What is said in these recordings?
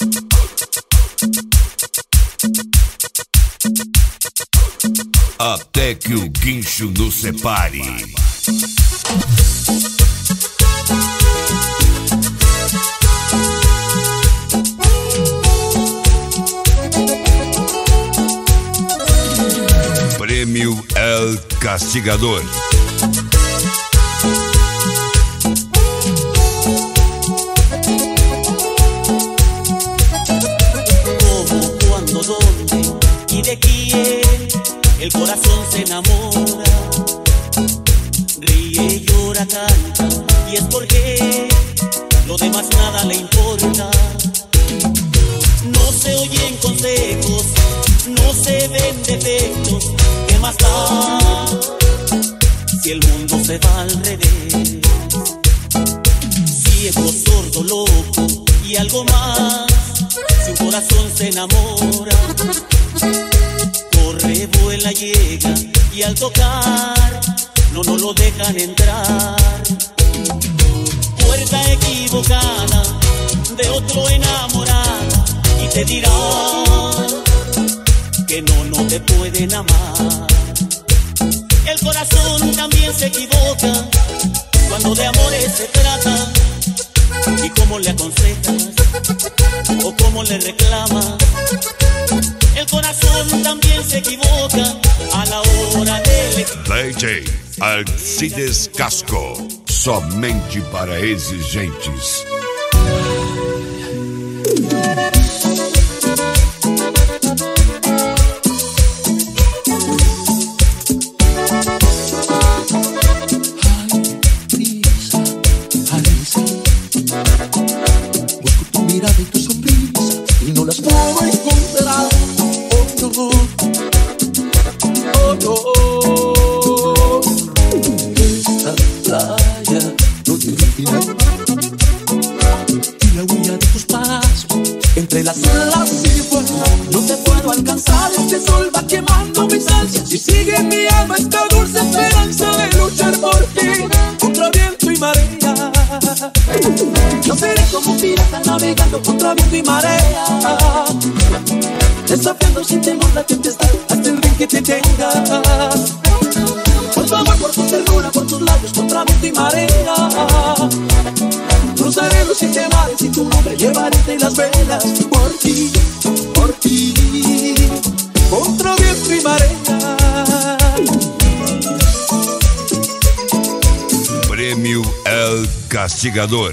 Até que o guincho nos separe. Prêmio El Castigador. ¿Cómo, cuándo, dónde y de quién el corazón se enamora? Ríe, llora, canta, y es porque lo demás nada le importa. No se oyen consejos, no se ven defectos. ¿Qué más da si el mundo se va al revés? Ciego, sordo, loco y algo más, si un corazón se enamora, corre, vuela, llega y al tocar no lo dejan entrar. Puerta equivocada de otro enamorado y te dirá que no te pueden amar. El corazón también se equivoca cuando de amores se trata. ¿Y cómo le aconsejas o cómo le reclamas? El corazón también se equivoca a la hora de DJ Alcides Casco, somente para exigentes. Entre las olas y fuera, no te puedo alcanzar. Este sol va quemando mis ansias y sigue en mi alma esta dulce esperanza de luchar por ti contra viento y marea. Yo seré como un pirata navegando contra viento y marea, desafiando sin temor la tempestad hasta el rin que te tenga. Por tu amor, por tu ternura, por tus labios contra viento y marea, cruzaré los 7 mares y tu nombre llevaré entre las velas. Por ti, contra viento y marea. Prêmio El Castigador.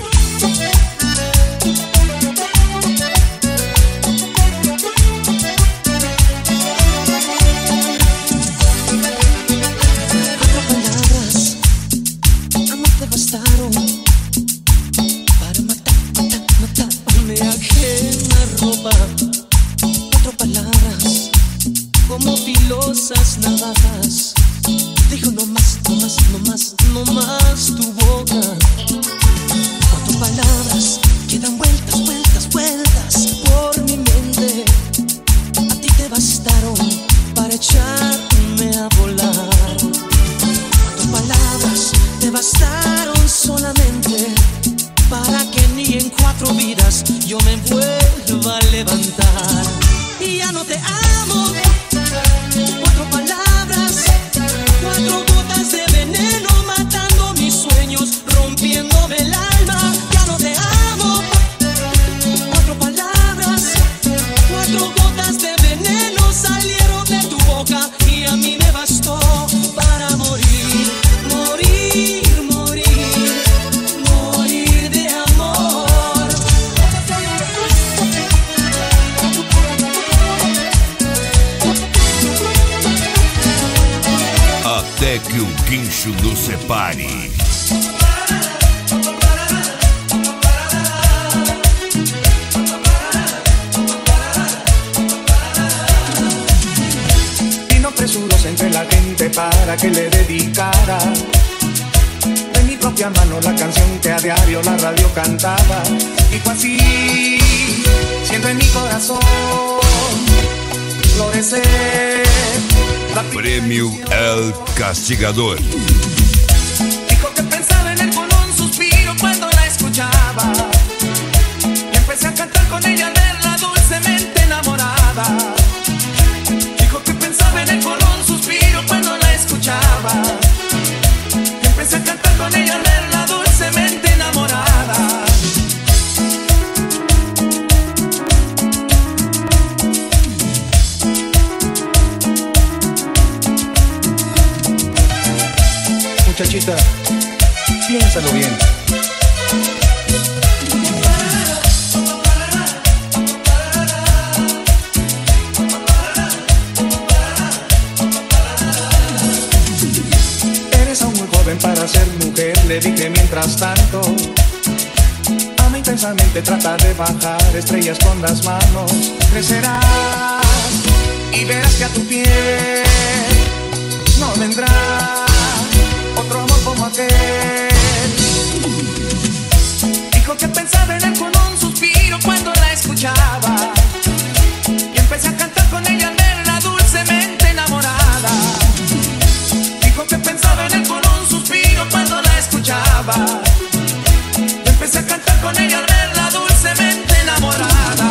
Como filosas navajas, dijo no más, no más, no más, no más tu boca. 4 palabras que dan vueltas, vueltas, vueltas por mi mente. A ti te bastaron para echarme a volar. 4 palabras te bastaron solamente para que ni en 4 vidas yo me vuelva a levantar. Y ya no te amo. 4 palabras, 4 gotas de veneno matando mis sueños, rompiéndome el alma. Ya no te amo. 4 palabras, 4 gotas de veneno salieron de tu boca y a mí me bastó para morir, morir, morir, morir de amor. Até que o guincho nos separe. Vino presuros entre la gente para que le dedicara de mi propia mano la canción que a diario la radio cantaba. Y fue así, siento en mi corazón florecer. Prêmio El Castigador. Dijo que pensaba en él con un suspiro cuando la escuchaba y empecé a cantar con ella al verla Chiquita, piénsalo bien. Eres aún muy joven para ser mujer, le dije mientras tanto. Ama intensamente, trata de bajar estrellas con las manos. Crecerás y verás que a tu piel no vendrá otro amor como aquel. Dijo que pensaba en él con un suspiro cuando la escuchaba, y empecé a cantar con ella al verla dulcemente enamorada. Dijo que pensaba en él con un suspiro cuando la escuchaba, y empecé a cantar con ella al verla dulcemente enamorada.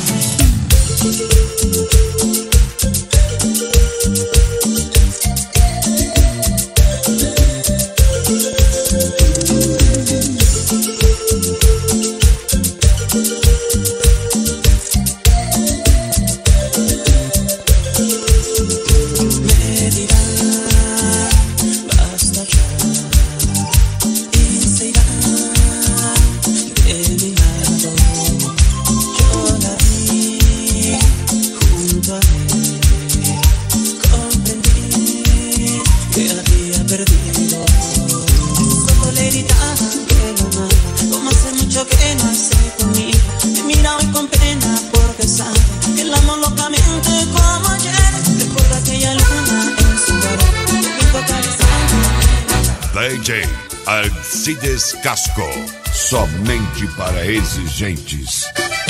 DJ Alcides Casco, somente para exigentes.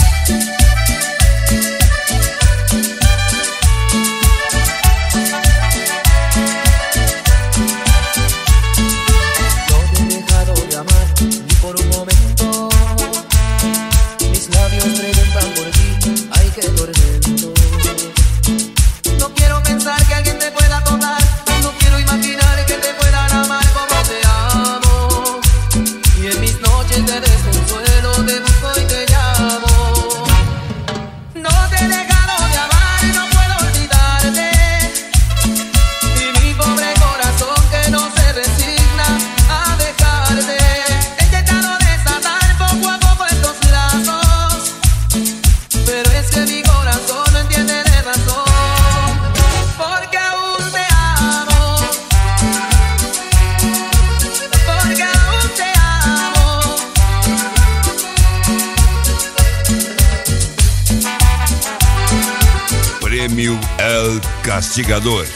Prêmio El Castigador.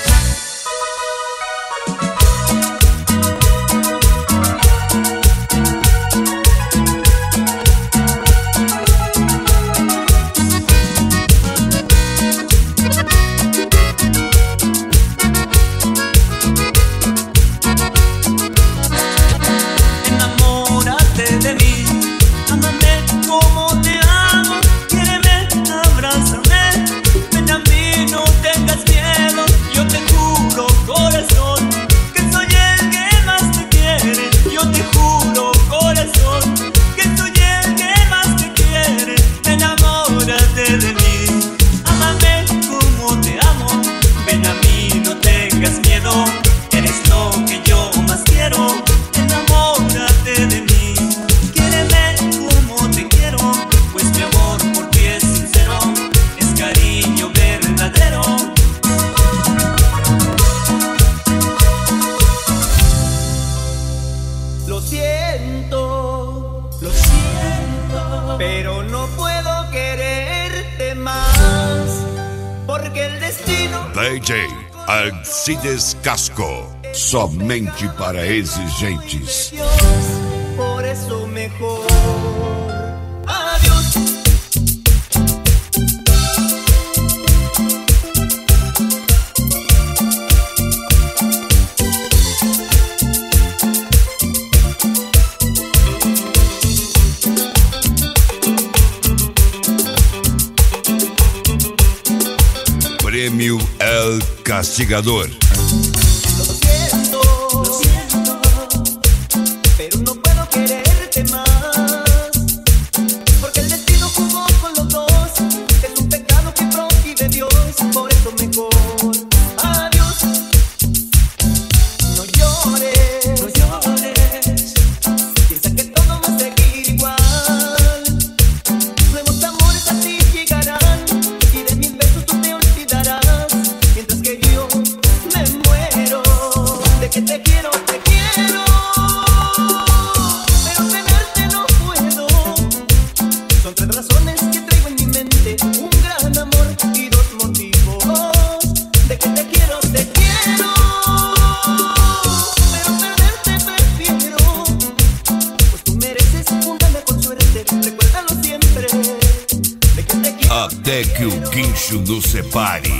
Pero no puedo quererte más, porque el destino... DJ Alcides Casco, somente para exigentes. Por eso mejor adiós. Prêmio El Castigador. Lo siento, pero no puedo quererte más, porque el destino jugó con los dos. Es un pecado que prohíbe Dios, por eso mejor adiós. No llores, no llores. Até que o guincho nos separe.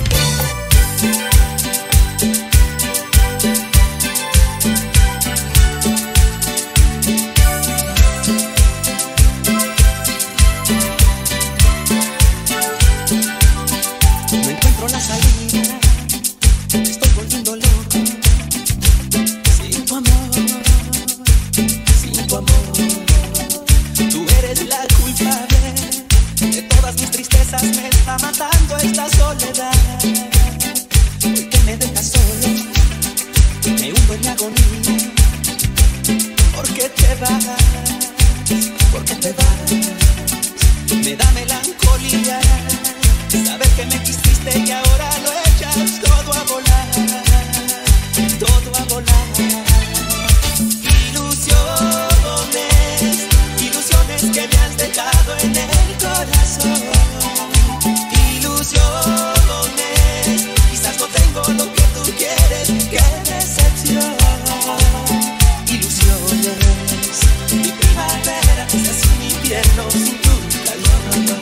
No encuentro la salida, estoy volviendo loco. Sin tu amor, sin tu amor. Tú eres la culpable de todas mis tristezas, me está matando esta soledad. Hoy que me dejas solo, me hundo en la agonía. ¿Por qué te vas? ¿Por qué te vas? Me da melancolía saber que me quisiste y ahora lo echas todo a volar, todo a volar. Ilusiones, ilusiones que me has dejado en el corazón. Ilusiones, quizás no tengo lo que tú quieres, qué decepción. Ilusiones, mi primavera, quizás sin mi invierno, sin tu calor.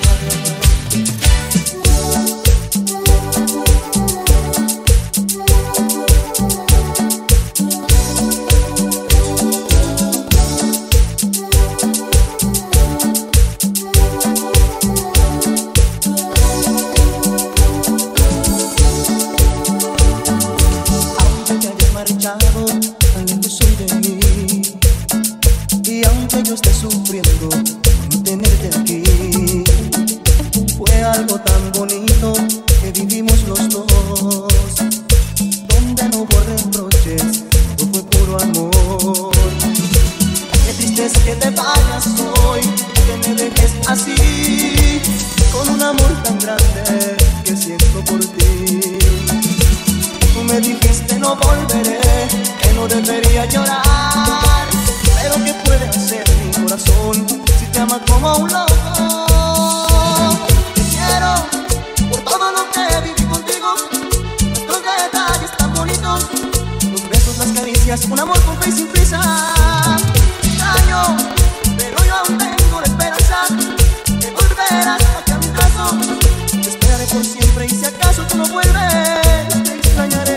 Un amor con fe y sin prisa. Extraño, pero yo aún tengo la esperanza de volverás hacia mi brazo. Te esperaré por siempre y si acaso tú no vuelves, te extrañaré.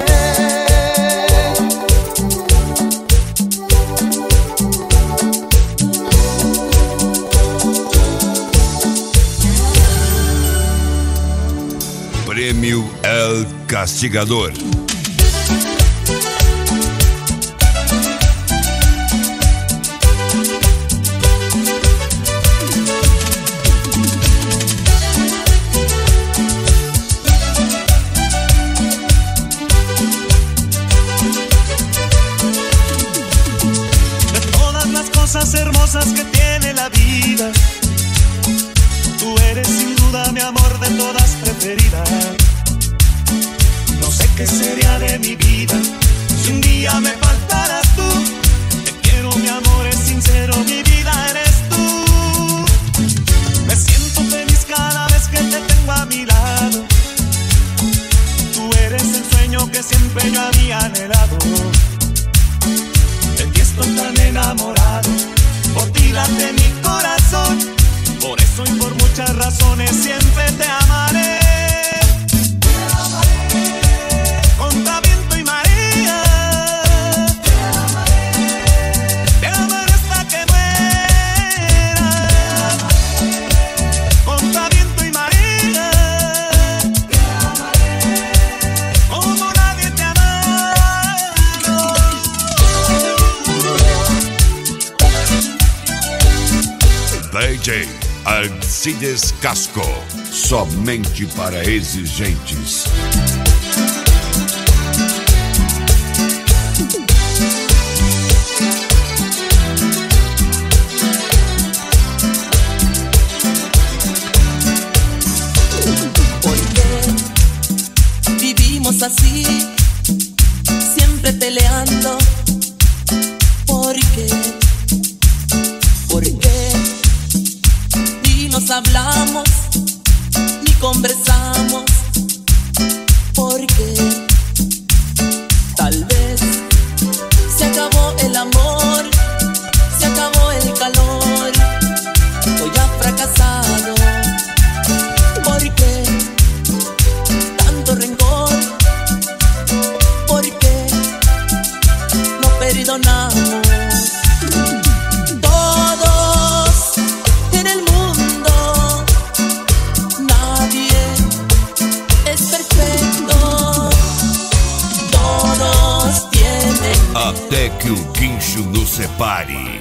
Prêmio El Castigador. Hermosas que tiene la vida, tú eres sin duda mi amor de todas preferida. No sé qué sería de mi vida si un día me faltaras tú. Te quiero, mi amor es sincero, mi vida eres tú. Me siento feliz cada vez que te tengo a mi lado. Tú eres el sueño que siempre yo había anhelado. De ti estoy tan enamorado, por ti late mi corazón. Por eso y por muchas razones siempre te amaré. Te amaré contra viento y marea. Te amaré, te amaré hasta que muera. Te amaré contra viento y marea. Te amaré como nadie te ha amado. DJ Alcides Casco, somente para exigentes. ¿Por qué vivimos así, siempre peleando? ¿Por qué? ¿Por qué? Ni nos hablamos, ni conversamos. ¿Por qué? Tal vez se acabó el amor, se acabó el calor. Hoy ha fracasado. separe.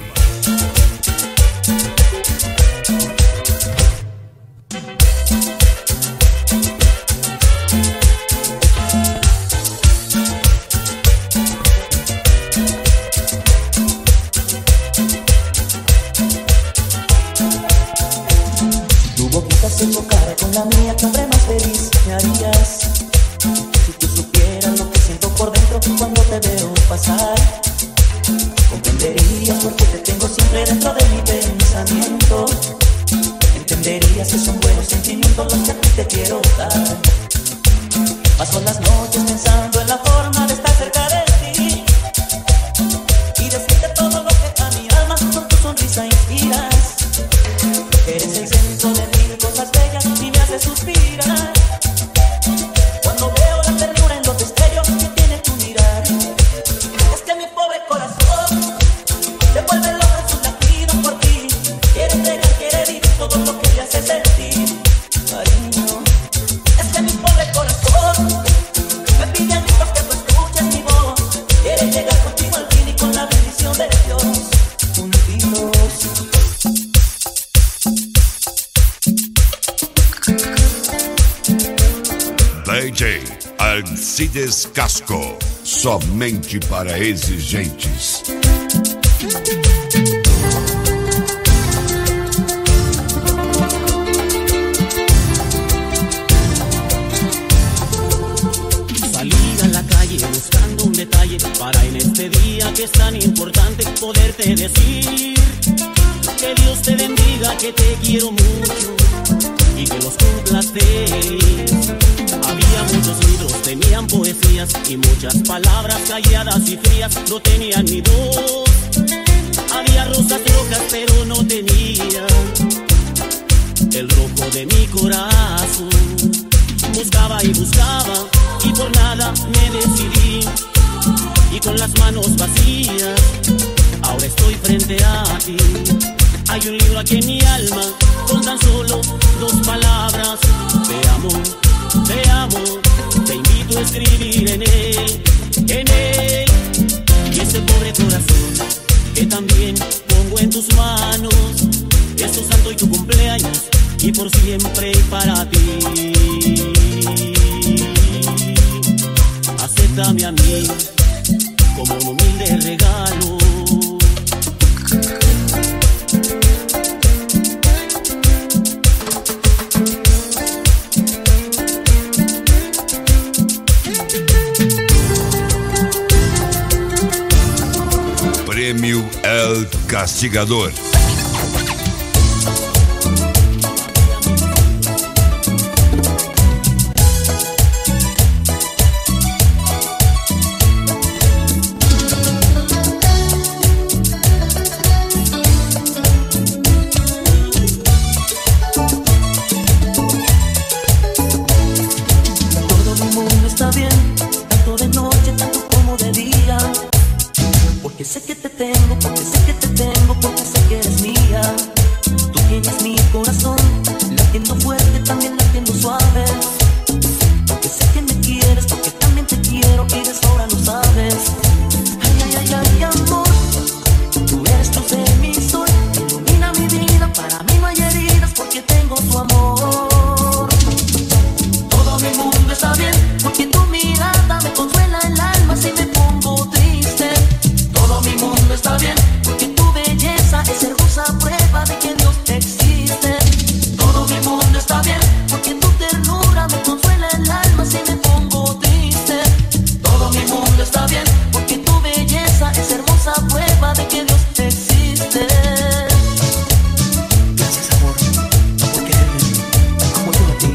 Tu boquita se chocara con la mía, que hombre más feliz me harías. Si tú supieras lo que siento por dentro cuando te veo pasar, comprenderías por qué te tengo siempre dentro de mi pensamiento. Entenderías que son buenos sentimientos los que a ti te quiero dar. Paso las noches pensando en la forma de estar cerca de ti y decirte todo lo que a mi alma con tu sonrisa inspiras. Eres el centro de mil cosas bellas y me haces suspirar. Cuando veo la ternura en los destellos que tiene tu mirar, es que mi pobre corazón se vuelve loco en sus latidos por ti. Quiere entregar, quiere vivir todo lo que te hace sentir, cariño. Es que mi pobre corazón me pide a gritos que tú escuches mi voz. Quiere llegar contigo al fin y con la bendición de Dios juntitos. DJ Alcides Casco, somente para exigentes. Salir a la calle buscando un detalle para en este día que es tan importante poderte decir que Dios te bendiga, que te quiero mucho y que los cumplas feliz. Había muchos libros, tenían poesías y muchas palabras calladas y frías, no tenían ni voz. Había rosas rojas pero no tenía el rojo de mi corazón. Buscaba y buscaba y por nada me decidí, y con las manos vacías ahora estoy frente a ti. Hay un libro aquí en mi alma con tan solo 2 palabras: te amo, te amo, te invito a escribir en él, en él. Y ese pobre corazón que también pongo en tus manos, es tu santo y tu cumpleaños, y por siempre para ti. Acéptame a mí como un humilde regalo. Prêmio El Castigador. Todo mi mundo está bien, tanto de noche, tanto como de día. Porque sé que te tengo, porque sé que te tengo, porque sé que eres mía. Tú tienes mi corazón, latiendo fuerte, también latiendo suave. Porque sé que me quieres, porque también te quiero y de sobra lo sabes. Ay, ay, ay, ay, amor, tú eres luz de mi sol, ilumina mi vida, para mí no hay heridas porque tengo tu amor. Todo mi mundo está bien, porque tu mirada me consuela el alma si me pongo triste. Todo mi mundo está bien, porque tu belleza es hermosa prueba de que Dios existe. Todo mi mundo está bien, porque tu ternura me consuela el alma si me pongo triste. Todo mi mundo está bien, porque tu belleza es hermosa prueba de que Dios existe. Gracias, amor, por quererme como yo a ti.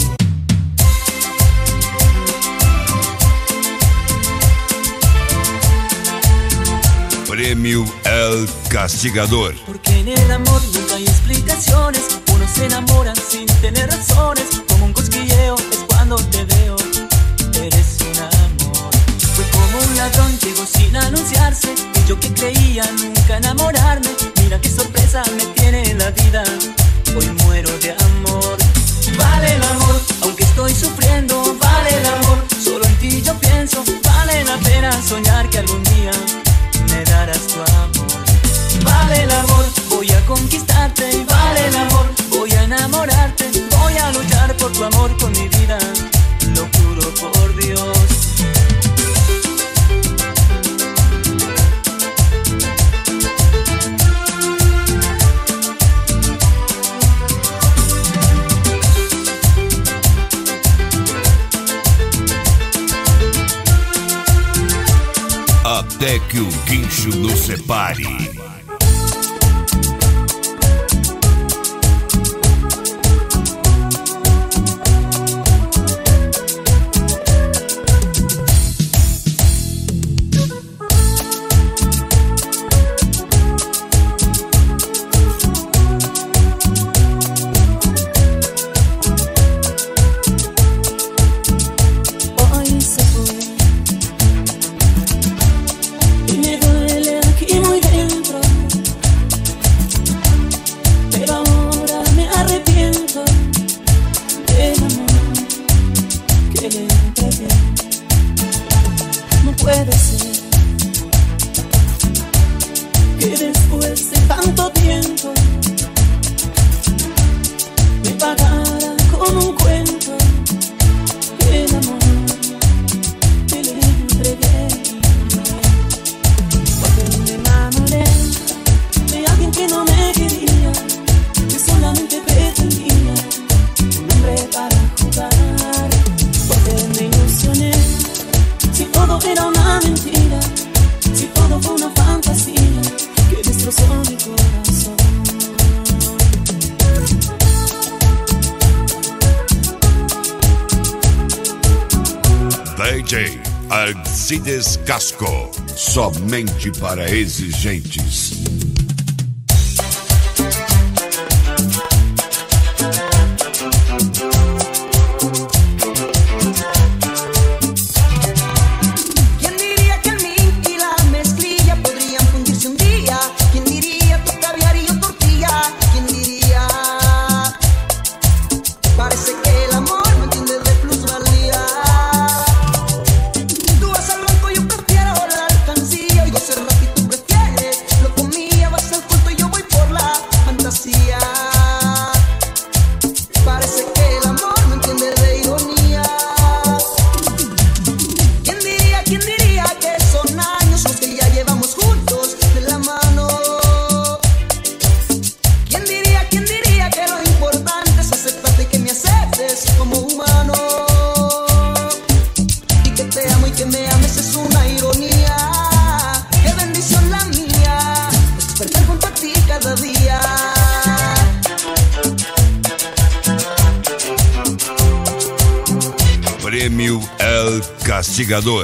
Prêmio El Castigador. Porque en el amor nunca hay explicaciones. Uno se enamora sin tener razones. Como un cosquilleo es cuando te veo. Eres un amor. Fue como un ladrón, llegó sin anunciarse. Y yo que creía nunca enamorarme, mira qué sorpresa me tiene en la vida. Hoy muero de amor. Vale el amor, aunque estoy sufriendo. Vale el amor, solo en ti yo pienso. Vale la pena soñar que algún día me darás tu amor. su amor con mi vida, lo juro por Dios. Até que o guincho nos separe. DJ Alcides Casco, somente para exigentes. Prêmio El Castigador.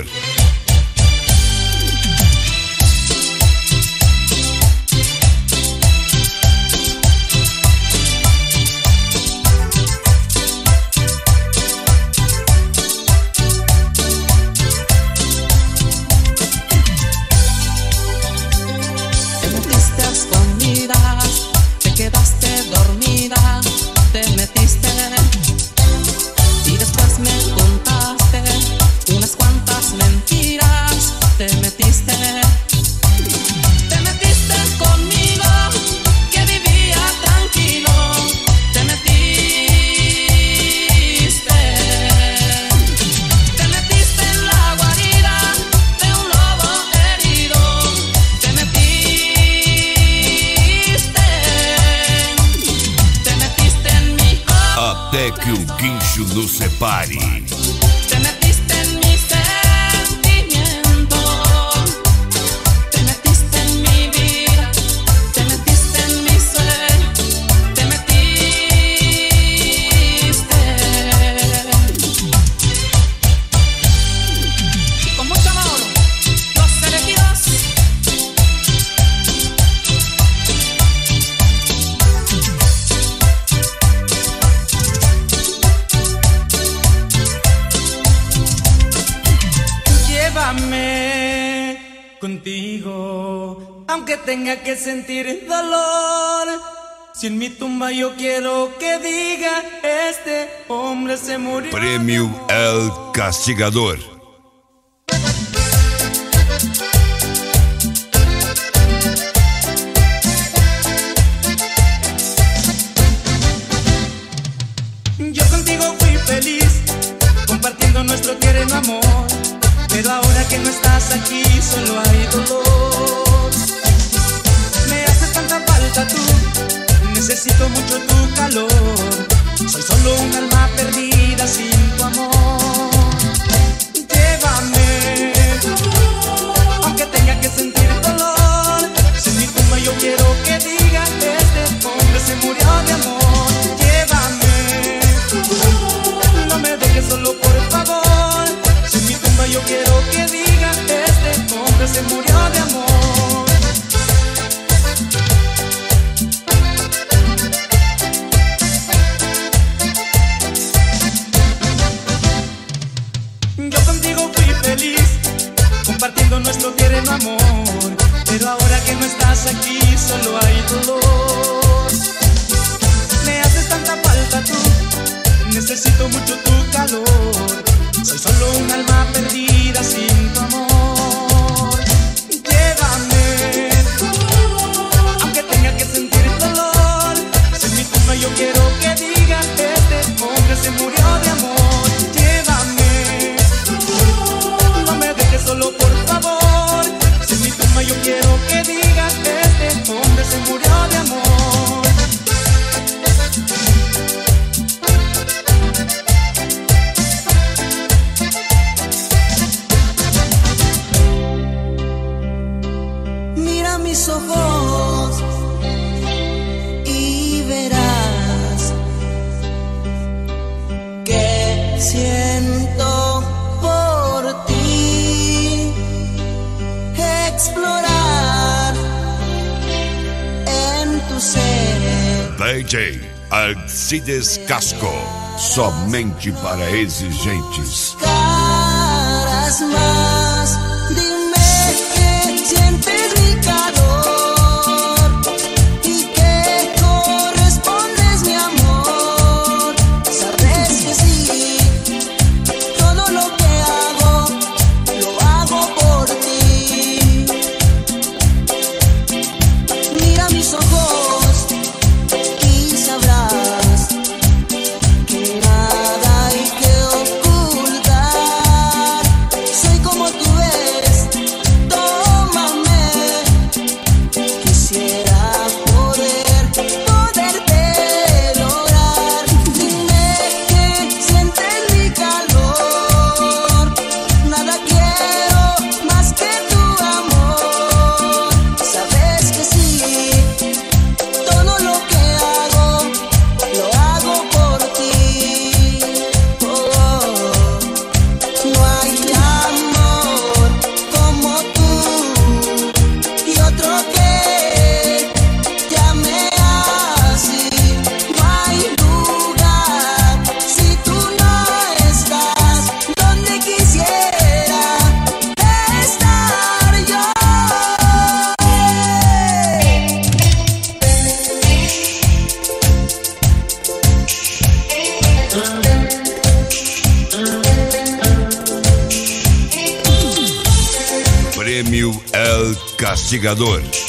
Até que o guincho nos separe. Te metiste en mi sentimiento, te metiste en mi vida, te metiste en mi ser, te metiste. Y con mucho amor, los elegidos. Llévame contigo, aunque tenga que sentir dolor. Si en mi tumba yo quiero que diga, este hombre se murió. Prêmio El Castigador. Yo con contigo fui feliz, compartiendo nuestro tierno amor. Pero ahora que no estás aquí, solo hay dolor. Me haces tanta falta tú, necesito mucho tu calor. Soy solo un alma perdida sin tu amor. Llévame, aunque tenga que sentir dolor. Si en mi tumba yo quiero que diga, este hombre se murió de amor. Llévame, no me dejes solo por favor. Si en mi tumba yo quiero que diga, este hombre se murió de amor. Yo contigo fui feliz, compartiendo nuestro tierno amor. Pero ahora que no estás aquí, solo hay dolor. Me haces tanta falta tú, necesito mucho tu calor. Soy solo un alma perdida sin tu amor. Llévame, aunque tenga que sentir dolor. Si en mi tumba yo quiero que diga, este hombre se murió de amor. Llévame, no me dejes solo por favor. Si en mi tumba yo quiero que diga, este hombre se murió de amor. Mira mis ojos y verás que siento por ti. Explorar en tu ser. DJ Alcides Casco, somente para exigentes. Caras más, dime que sientes mi calor y que correspondes mi amor. Sabes que sí, todo lo que hago, lo hago por ti. Mira mis ojos y sabrás que nada hay que ocultar. Soy como tú ves, tómame. Quisiera poderte lograr. Dime que sientes mi calor. Nada quiero más que tu amor. Sabes que sí, todo lo que hago, lo hago por ti. Oh, no hay amor como tú y otro que te ame así. No hay lugar si tú no estás donde quisiera estar yo. Prêmio El Castigador.